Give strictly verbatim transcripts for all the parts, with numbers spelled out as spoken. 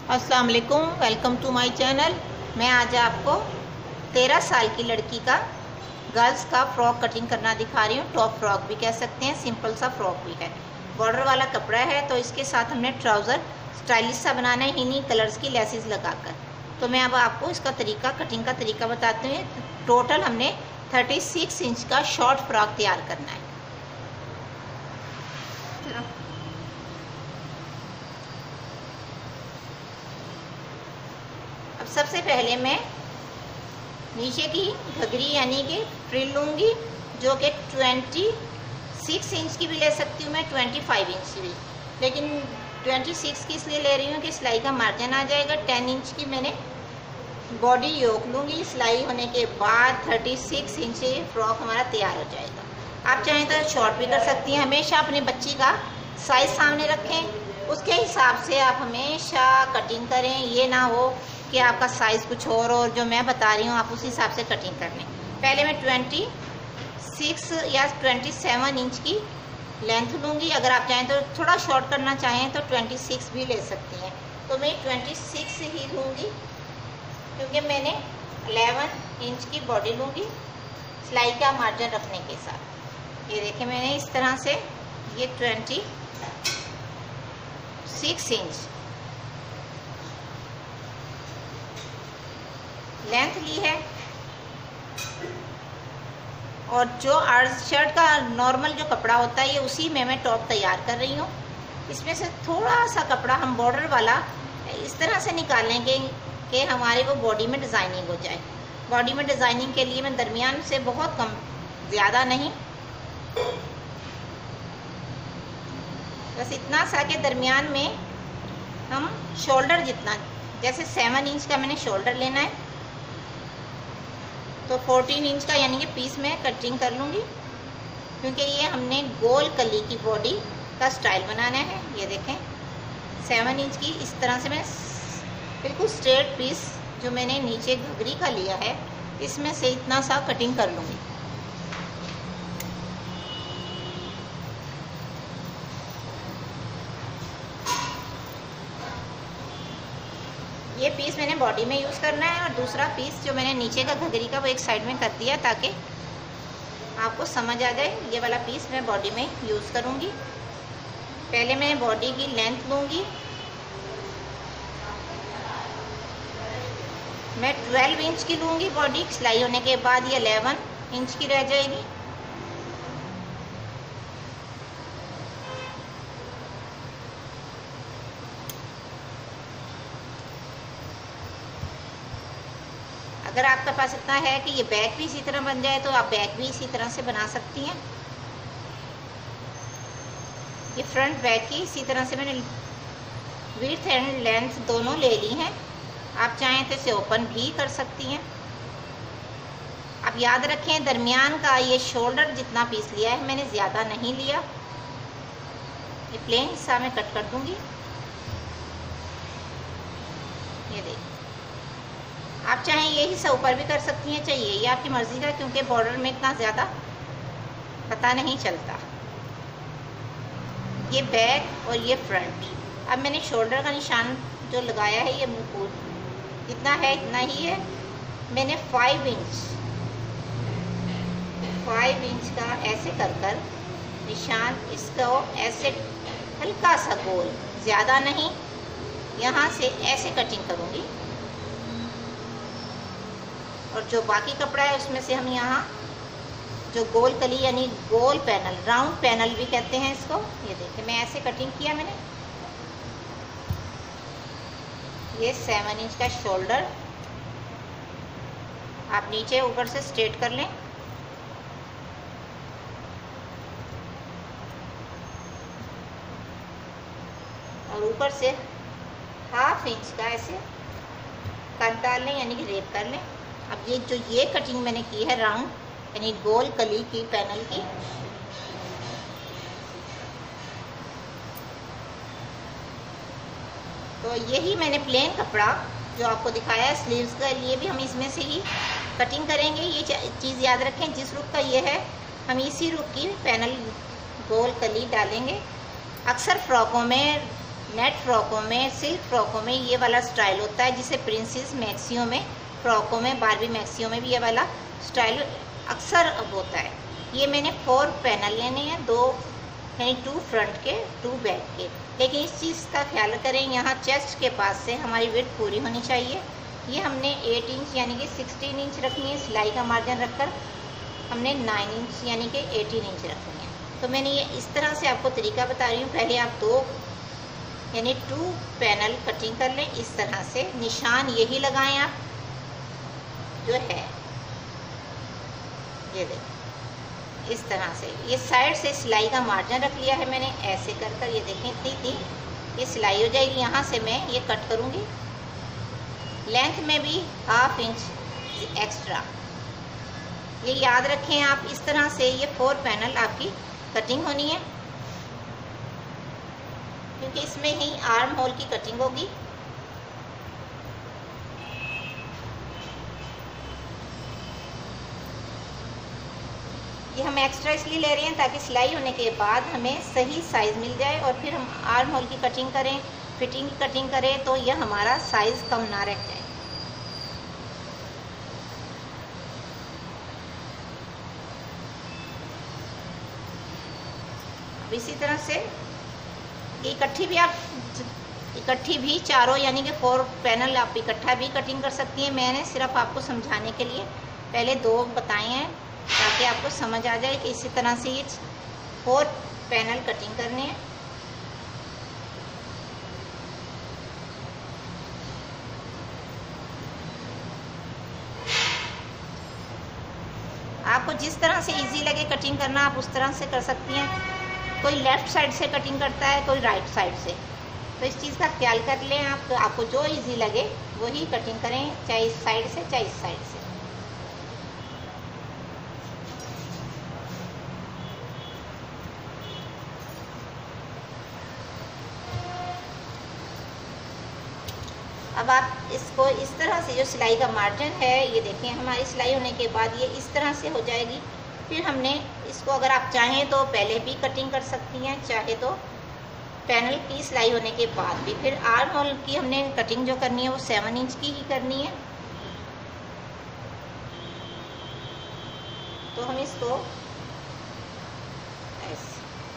अस्सलाम वालेकुम, welcome to my channel. मैं आज आपको तेरह साल की लड़की का गर्ल्स का फ्रॉक कटिंग करना दिखा रही हूँ। टॉप फ्रॉक भी कह सकते हैं, सिंपल सा फ्रॉक भी है। बॉर्डर वाला कपड़ा है, तो इसके साथ हमने ट्राउज़र स्टाइलिश सा बनाना है इन्हीं कलर्स की लेसेस लगाकर। तो मैं अब आपको इसका तरीका, कटिंग का तरीका बताती हूँ। टोटल हमने छत्तीस इंच का शॉर्ट फ्रॉक तैयार करना है। अब सबसे पहले मैं नीचे की घघरी यानी कि फ्रिल लूँगी, जो कि छब्बीस इंच की भी ले सकती हूँ मैं, पच्चीस इंच की भी, लेकिन छब्बीस की इसलिए ले रही हूँ कि सिलाई का मार्जिन आ जाएगा। दस इंच की मैंने बॉडी योक लूँगी। सिलाई होने के बाद छत्तीस इंच फ्रॉक हमारा तैयार हो जाएगा। आप चाहें तो शॉर्ट भी कर सकती हैं। हमेशा अपने बच्ची का साइज़ सामने रखें, उसके हिसाब से आप हमेशा कटिंग करें। ये ना हो कि आपका साइज़ कुछ और और जो मैं बता रही हूँ आप उस हिसाब से कटिंग कर लें। पहले मैं छब्बीस या सत्ताईस इंच की लेंथ लूँगी। अगर आप चाहें तो थोड़ा शॉर्ट करना चाहें तो छब्बीस भी ले सकती हैं। तो मैं छब्बीस ही लूँगी क्योंकि मैंने ग्यारह इंच की बॉडी लूँगी सिलाई का मार्जिन रखने के साथ। ये देखिए मैंने इस तरह से ये छब्बीस इंच लेंथ ली है। और जो आर्ट शर्ट का नॉर्मल जो कपड़ा होता है ये उसी में मैं टॉप तैयार कर रही हूँ। इसमें से थोड़ा सा कपड़ा हम बॉर्डर वाला इस तरह से निकालेंगे कि हमारे वो बॉडी में डिज़ाइनिंग हो जाए। बॉडी में डिज़ाइनिंग के लिए मैं दरमियान से बहुत कम, ज़्यादा नहीं, बस इतना सा के दरमियान में हम शोल्डर जितना, जैसे सेवन इंच का मैंने शोल्डर लेना है तो चौदह इंच का यानी कि पीस में कटिंग कर लूँगी, क्योंकि ये हमने गोल कली की बॉडी का स्टाइल बनाना है। ये देखें सेवन इंच की इस तरह से मैं बिल्कुल स्ट्रेट पीस जो मैंने नीचे घघरी का लिया है इसमें से इतना सा कटिंग कर लूँगी। ये पीस मैंने बॉडी में यूज़ करना है और दूसरा पीस जो मैंने नीचे का घघरी का वो एक साइड में कर दिया ताकि आपको समझ आ जाए। ये वाला पीस मैं बॉडी में यूज़ करूँगी। पहले मैं बॉडी की लेंथ लूँगी। मैं बारह इंच की लूँगी बॉडी, सिलाई होने के बाद ये ग्यारह इंच की रह जाएगी। अगर आपके पास इतना है कि ये बैक भी इसी तरह बन जाए तो आप बैक भी इसी तरह से बना सकती हैं। ये फ्रंट बैक की इसी तरह से मैंने विड्थ एंड लेंथ दोनों ले ली हैं। आप चाहें तो इसे ओपन भी कर सकती हैं। आप याद रखें दरमियान का ये शोल्डर जितना पीस लिया है मैंने ज़्यादा नहीं लिया। ये प्लेन हिस्सा में कट कर दूंगी। ये देखिए, आप चाहें ये हिस्सा ऊपर भी कर सकती हैं, चाहिए ये आपकी मर्ज़ी का, क्योंकि बॉर्डर में इतना ज़्यादा पता नहीं चलता। ये बैक और ये फ्रंट। अब मैंने शोल्डर का निशान जो लगाया है ये मुकुट इतना है, इतना ही है। मैंने फाइव इंच फाइव इंच का ऐसे कर कर निशान इसको ऐसे हल्का सा गोल, ज़्यादा नहीं, यहाँ से ऐसे कटिंग करूँगी। और जो बाकी कपड़ा है उसमें से हम यहाँ जो गोल कली यानी गोल पैनल, राउंड पैनल भी कहते हैं इसको, ये देखिए मैं ऐसे कटिंग किया मैंने। ये सेवन इंच का शोल्डर आप नीचे ऊपर से स्ट्रेट कर लें। और ऊपर से हाफ इंच का ऐसे कट डाल लें यानी कि रेप कर लें। अब ये जो ये कटिंग मैंने की है राउंड यानी गोल कली की पैनल की, तो यही मैंने प्लेन कपड़ा जो आपको दिखाया है स्लीव्स का लिए भी हम इसमें से ही कटिंग करेंगे। ये चीज़ याद रखें, जिस रुख का ये है हम इसी रुख की पैनल गोल कली डालेंगे। अक्सर फ्रॉकों में नेट फ्रॉकों में, सिल्क फ्रॉकों में ये वाला स्टाइल होता है, जिसे प्रिंसेस मैक्सियों में, फ्रॉकों में, बारबी मैक्सियों में भी ये वाला स्टाइल अक्सर अब होता है। ये मैंने फोर पैनल लेने हैं, दो यानी टू फ्रंट के, टू बैक के। लेकिन इस चीज़ का ख्याल करें, यहाँ चेस्ट के पास से हमारी विड्थ पूरी होनी चाहिए। ये हमने एट इंच यानी कि सिक्सटीन इंच रखनी है, सिलाई का मार्जिन रखकर हमने नाइन इंच यानी कि एटीन इंच रखनी है। तो मैंने ये इस तरह से आपको तरीका बता रही हूँ। पहले आप दो यानी टू पैनल कटिंग कर लें, इस तरह से निशान यही लगाएं आप जो है, ये देखें इस तरह से। ये साइड से सिलाई का मार्जिन रख लिया है मैंने, ऐसे कर कर ये देखें इतनी थी ये सिलाई हो जाएगी। यहाँ से मैं ये कट करूँगी, लेंथ में भी हाफ इंच एक्स्ट्रा। ये याद रखें आप, इस तरह से ये फोर पैनल आपकी कटिंग होनी है, क्योंकि इसमें ही आर्म होल की कटिंग होगी। ये हम एक्स्ट्रा इसलिए ले रहे हैं ताकि सिलाई होने के बाद हमें सही साइज़ मिल जाए, और फिर हम आर्म होल की कटिंग करें, फिटिंग की कटिंग करें तो यह हमारा साइज़ कम ना रह जाए। अब इसी तरह से इकट्ठी भी आप इकट्ठी भी चारों यानी कि फोर पैनल आप इकट्ठा भी कटिंग कर सकती हैं। मैंने सिर्फ आपको समझाने के लिए पहले दो बताए हैं ताकि आपको समझ आ जाए कि इसी तरह से ये फोर पैनल कटिंग करने हैं। आपको जिस तरह से इजी लगे कटिंग करना आप उस तरह से कर सकती हैं। कोई लेफ़्ट साइड से कटिंग करता है, कोई राइट साइड से, तो इस चीज़ का ख्याल कर लें आप। तो आपको जो इजी लगे वही कटिंग करें, चाहे इस साइड से चाहे इस साइड से। अब आप इसको इस तरह से, जो सिलाई का मार्जिन है ये देखें, हमारी सिलाई होने के बाद ये इस तरह से हो जाएगी। फिर हमने इसको, अगर आप चाहें तो पहले भी कटिंग कर सकती हैं, चाहे तो पैनल की सिलाई होने के बाद भी। फिर आर्म होल की हमने कटिंग जो करनी है वो सेवन इंच की ही करनी है। तो हम इसको ऐसे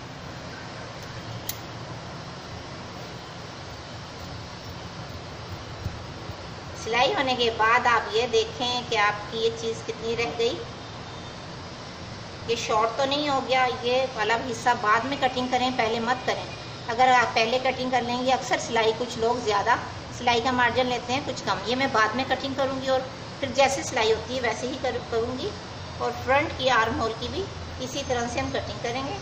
सिलाई होने के बाद आप ये देखें कि आपकी ये चीज़ कितनी रह गई। ये शॉर्ट तो नहीं हो गया, ये वाला हिस्सा बाद में कटिंग करें, पहले मत करें। अगर आप पहले कटिंग कर लेंगे, अक्सर सिलाई कुछ लोग ज़्यादा सिलाई का मार्जिन लेते हैं, कुछ कम। ये मैं बाद में कटिंग करूँगी और फिर जैसे सिलाई होती है वैसे ही कर करूँगी। और फ्रंट की आर्म होल की भी इसी तरह से हम कटिंग करेंगे।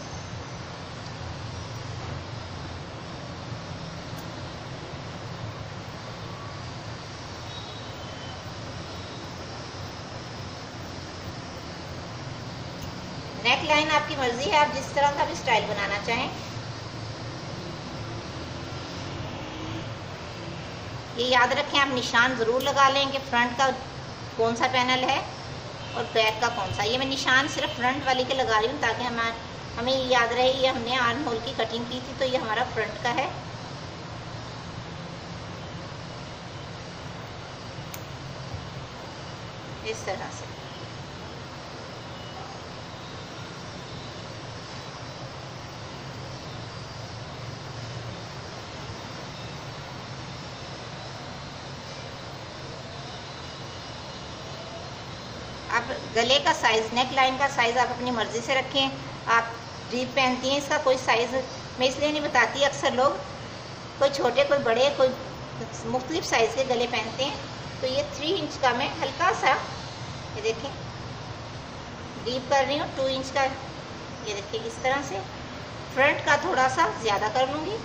नेक लाइन आपकी मर्जी है, आप जिस तरह का भी स्टाइल बनाना चाहें। ये याद रखें, आप निशान ज़रूर लगा लें कि फ्रंट का कौन सा पैनल है और बैक का कौन सा। ये मैं निशान सिर्फ फ्रंट वाली के लगा रही हूँ ताकि हम हमें ये याद रहे ये हमने आर्म होल की कटिंग की थी, तो ये हमारा फ्रंट का है। इस तरह से आप गले का साइज़, नेक लाइन का साइज़ आप अपनी मर्ज़ी से रखें। आप डीप पहनती हैं, इसका कोई साइज़ मैं इसलिए नहीं बताती, अक्सर लोग कोई छोटे कोई बड़े कोई मुख्तलिफ साइज़ के गले पहनते हैं। तो ये थ्री इंच का मैं हल्का सा, ये देखें डीप कर रही हूँ, टू इंच का, ये देखिए इस तरह से। फ्रंट का थोड़ा सा ज़्यादा कर लूँगी।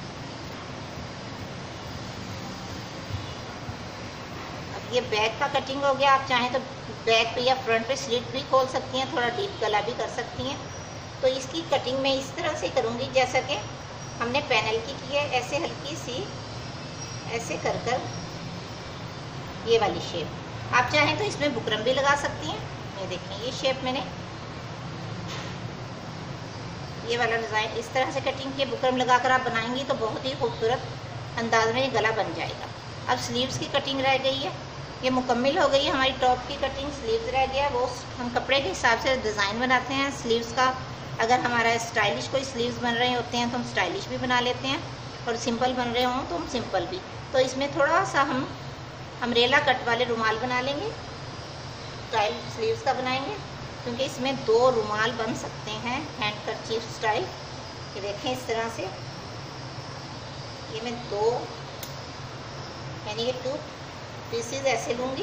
अब ये बैक का कटिंग हो गया। आप चाहें तो बैक पे या फ्रंट पे स्लिट भी खोल सकती हैं, थोड़ा डीप गला भी कर सकती हैं। तो इसकी कटिंग मैं इस तरह से करूँगी जैसा कि हमने पैनल की की है, ऐसे हल्की सी ऐसे कर कर ये वाली शेप। आप चाहें तो इसमें बुकरम भी लगा सकती हैं। ये देखें ये शेप मैंने ये वाला डिज़ाइन इस तरह से कटिंग के बुकरम लगाकर आप बनाएंगी तो बहुत ही खूबसूरत अंदाज में ये गला बन जाएगा। अब स्लीव्स की कटिंग रह गई है, ये मुकम्मल हो गई है हमारी टॉप की कटिंग। स्लीव्स रह गया, वो हम कपड़े के हिसाब से डिज़ाइन बनाते हैं स्लीव्स का। अगर हमारा स्टाइलिश कोई स्लीव्स बन रहे होते हैं तो हम स्टाइलिश भी बना लेते हैं, और सिंपल बन रहे हों तो हम सिंपल भी। तो इसमें थोड़ा सा हम अम्ब्रेला कट वाले रुमाल बना लेंगे, स्टाइल स्लीव्स का बनाएंगे, क्योंकि इसमें दो रुमाल बन सकते हैं हैंड कर्चीफ स्टाइल। ये देखें इस तरह से, ये मैं दो यानी कि टू पीसीज ऐसे लूँगी,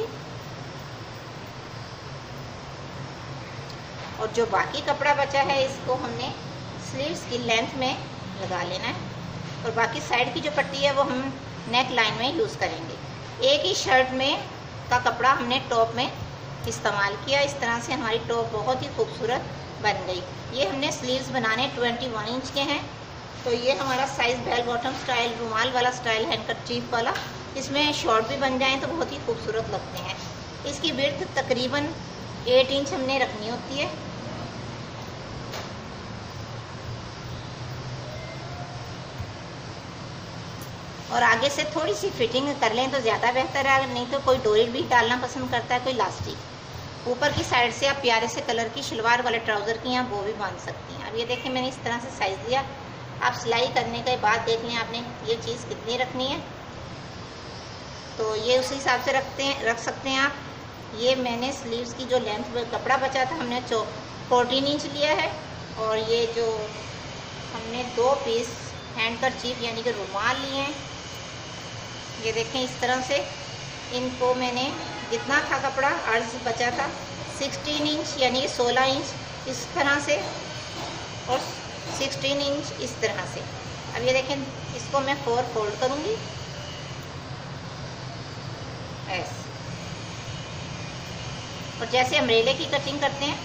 और जो बाकी कपड़ा बचा है इसको हमने स्लीव्स की लेंथ में लगा लेना है, और बाकी साइड की जो पट्टी है वो हम नेक लाइन में यूज़ करेंगे। एक ही शर्ट में का कपड़ा हमने टॉप में इस्तेमाल किया। इस तरह से हमारी टॉप बहुत ही खूबसूरत बन गई। ये हमने स्लीव्स बनाने इक्कीस इंच के हैं, तो ये हमारा साइज़ बेल बॉटम स्टाइल रुमाल वाला स्टाइल हैंडकरचीफ वाला। इसमें शॉर्ट भी बन जाएं तो बहुत ही खूबसूरत लगते हैं। इसकी विड्थ तकरीबन आठ इंच हमने रखनी होती है। और आगे से थोड़ी सी फिटिंग कर लें तो ज़्यादा बेहतर है, नहीं तो कोई डोरी भी डालना पसंद करता है, कोई इलास्टिक। ऊपर की साइड से आप प्यारे से कलर की शलवार वाले ट्राउज़र की हैं वो भी बांध सकती हैं। अब ये देखें मैंने इस तरह से साइज़ दिया। आप सिलाई करने के बाद देख लें आपने ये चीज़ कितनी रखनी है, तो ये उसी हिसाब से रखते हैं रख सकते हैं आप। ये मैंने स्लीव्स की जो लेंथ कपड़ा बचा था हमने चौ फोर्टीन इंच लिया है, और ये जो हमने दो पीस हैंडकरचीफ यानी कि रुमाल लिए हैं, ये देखें इस तरह से। इनको मैंने जितना था कपड़ा अर्ज बचा था सोलह इंच यानी कि सोलह इंच इस तरह से, और सोलह इंच इस तरह से। अब ये देखें इसको मैं फोर फोल्ड करूँगी ऐसे, और जैसे अम्ब्रेले की कटिंग करते हैं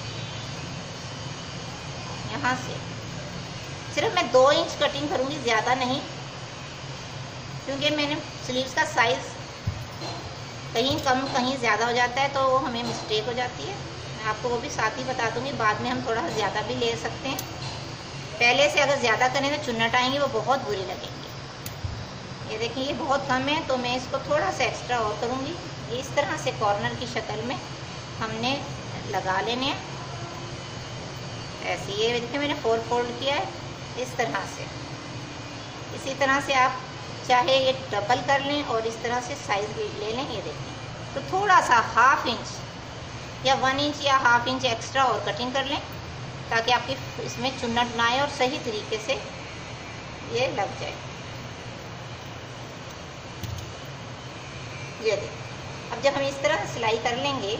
यहाँ से सिर्फ मैं दो इंच कटिंग करूँगी, ज़्यादा नहीं, क्योंकि मैंने स्लीव्स का साइज़ कहीं कम कहीं ज़्यादा हो जाता है तो वो हमें मिस्टेक हो जाती है। मैं आपको वो भी साथ ही बता दूँगी, बाद में हम थोड़ा ज़्यादा भी ले सकते हैं। पहले से अगर ज़्यादा करें तो चुन्नट आएंगी, वो बहुत बुरी लगेंगी। ये देखिए ये बहुत कम है तो मैं इसको थोड़ा सा एक्स्ट्रा और करूँगी। इस तरह से कॉर्नर की शक्ल में हमने लगा लेने हैं ऐसे। ये देखिए मैंने फोर फोल्ड किया है इस तरह से। इसी तरह से आप चाहे ये डबल कर लें और इस तरह से साइज़ ले लें। ये देखें तो थोड़ा सा हाफ इंच या वन इंच या हाफ इंच एक्स्ट्रा और कटिंग कर लें, ताकि आपकी इसमें चुन्नट ना आए और सही तरीके से ये लग जाए। ये देखें अब जब हम इस तरह सिलाई कर लेंगे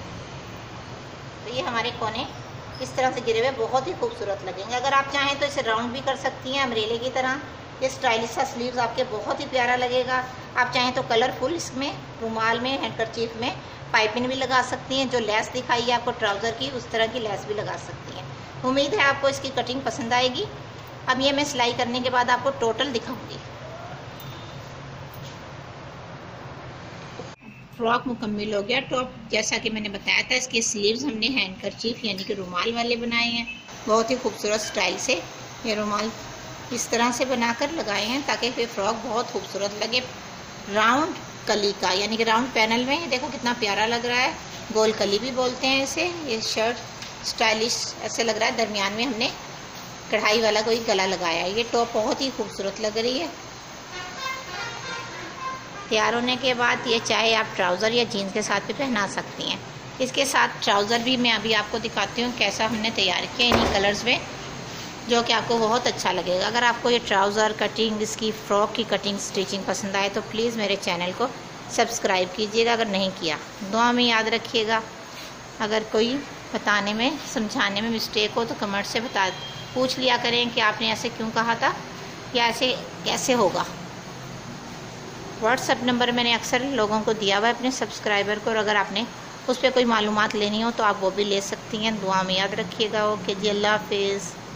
तो ये हमारे कोने इस तरह से गिरे हुए बहुत ही खूबसूरत लगेंगे। अगर आप चाहें तो इसे राउंड भी कर सकती हैं अम्ब्रेले की तरह। ये स्टाइलिश सा स्लीव्स आपके बहुत ही प्यारा लगेगा। आप चाहें तो कलरफुल इसमें रुमाल में हैंडकरचीफ में पाइपिंग भी लगा सकती हैं। जो लेस दिखाई है आपको ट्राउज़र की, उस तरह की लेस भी लगा सकती हैं। उम्मीद है आपको इसकी कटिंग पसंद आएगी। अब ये मैं सिलाई करने के बाद आपको टोटल दिखाऊंगी। फ्रॉक मुकम्मल हो गया। टॉप जैसा कि मैंने बताया था, इसके स्लीव्स हमने हैंडकरचीफ यानी कि रुमाल वाले बनाए हैं, बहुत ही खूबसूरत स्टाइल से। ये रुमाल इस तरह से बनाकर लगाए हैं ताकि फिर फ्रॉक बहुत खूबसूरत लगे। राउंड कली का यानी कि राउंड पैनल में देखो कितना प्यारा लग रहा है। गोल कली भी बोलते हैं इसे। ये शर्ट स्टाइलिश ऐसे लग रहा है। दरमियान में हमने कढ़ाई वाला कोई गला लगाया है। ये टॉप बहुत ही खूबसूरत लग रही है। तैयार होने के बाद ये चाहे आप ट्राउज़र या जीन्स के साथ भी पहना सकती हैं। इसके साथ ट्राउज़र भी मैं अभी आपको दिखाती हूँ कैसा हमने तैयार किया इन्हीं कलर्स में, जो कि आपको बहुत अच्छा लगेगा। अगर आपको ये ट्राउज़र कटिंग, इसकी फ़्रॉक की कटिंग स्टिचिंग पसंद आए तो प्लीज़ मेरे चैनल को सब्सक्राइब कीजिएगा अगर नहीं किया। दुआ में याद रखिएगा। अगर कोई बताने में समझाने में मिस्टेक हो तो कमेंट से बता पूछ लिया करें कि आपने ऐसे क्यों कहा था या ऐसे कैसे होगा। व्हाट्सएप नंबर मैंने अक्सर लोगों को दिया हुआ है अपने सब्सक्राइबर को, और अगर आपने उस पर कोई मालूमात लेनी हो तो आप वो भी ले सकती हैं। दुआ में याद रखिएगा। ओके जी, अल्लाह हाफिज़।